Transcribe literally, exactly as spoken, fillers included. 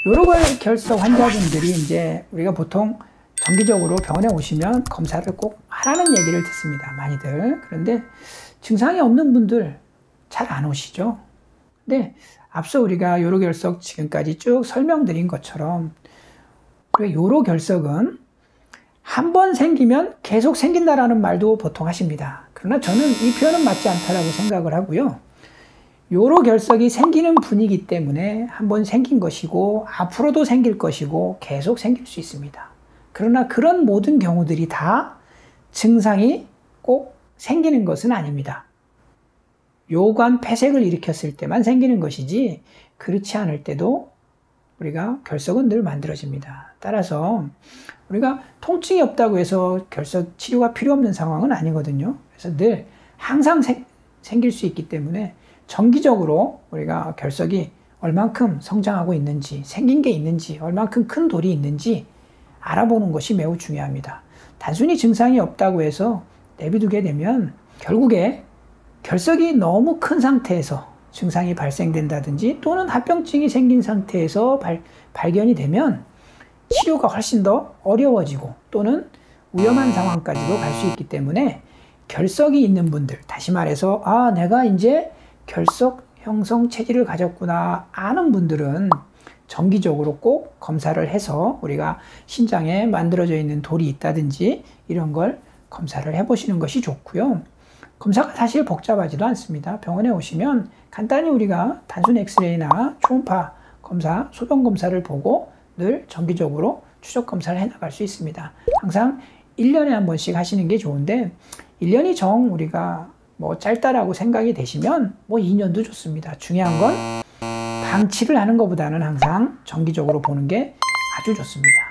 요로결석 환자분들이 이제 우리가 보통 정기적으로 병원에 오시면 검사를 꼭 하라는 얘기를 듣습니다. 많이들. 그런데 증상이 없는 분들 잘 안 오시죠. 근데 앞서 우리가 요로결석 지금까지 쭉 설명드린 것처럼 요로결석은 한 번 생기면 계속 생긴다라는 말도 보통 하십니다. 그러나 저는 이 표현은 맞지 않다라고 생각을 하고요. 요로결석이 생기는 분이기 때문에 한 번 생긴 것이고 앞으로도 생길 것이고 계속 생길 수 있습니다. 그러나 그런 모든 경우들이 다 증상이 꼭 생기는 것은 아닙니다. 요관 폐색을 일으켰을 때만 생기는 것이지 그렇지 않을 때도 우리가 결석은 늘 만들어집니다. 따라서 우리가 통증이 없다고 해서 결석 치료가 필요 없는 상황은 아니거든요. 그래서 늘 항상 생, 생길 수 있기 때문에 정기적으로 우리가 결석이 얼만큼 성장하고 있는지, 생긴 게 있는지, 얼만큼 큰 돌이 있는지 알아보는 것이 매우 중요합니다. 단순히 증상이 없다고 해서 내비두게 되면 결국에 결석이 너무 큰 상태에서 증상이 발생된다든지 또는 합병증이 생긴 상태에서 발, 발견이 되면 치료가 훨씬 더 어려워지고 또는 위험한 상황까지도 갈 수 있기 때문에 결석이 있는 분들, 다시 말해서 아 내가 이제 결석 형성 체질을 가졌구나 아는 분들은 정기적으로 꼭 검사를 해서 우리가 신장에 만들어져 있는 돌이 있다든지 이런 걸 검사를 해보시는 것이 좋고요. 검사가 사실 복잡하지도 않습니다. 병원에 오시면 간단히 우리가 단순 엑스레이나 초음파 검사, 소변 검사를 보고 늘 정기적으로 추적 검사를 해나갈 수 있습니다. 항상 일 년에 한 번씩 하시는 게 좋은데 일 년이 정 우리가 뭐 짧다라고 생각이 되시면 뭐 이 년도 좋습니다. 중요한 건 방치를 하는 것보다는 항상 정기적으로 보는 게 아주 좋습니다.